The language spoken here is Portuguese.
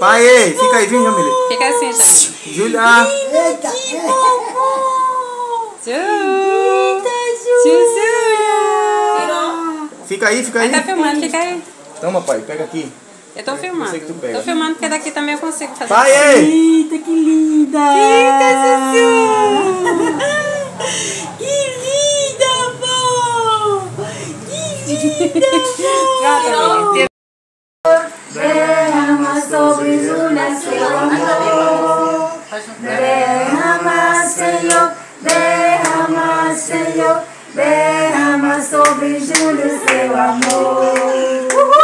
Pai, ei, fica aí, viu, Jamile? Fica assim, Jamile. Júlia. Eita, Fica aí, fica Aí aí. tá filmando, fica aí. Toma, pai, pega aqui. Eu tô filmando. sei que tu pega. Tô filmando porque daqui também eu consigo fazer. Pai, ei. eita, que linda! Fica, Zuzu! Que linda, amor! Que linda, amor! Derrama sobre Júlia, seu amor. Derrama, Senhor, derrama, Senhor, derrama sobre Júlia, seu amor.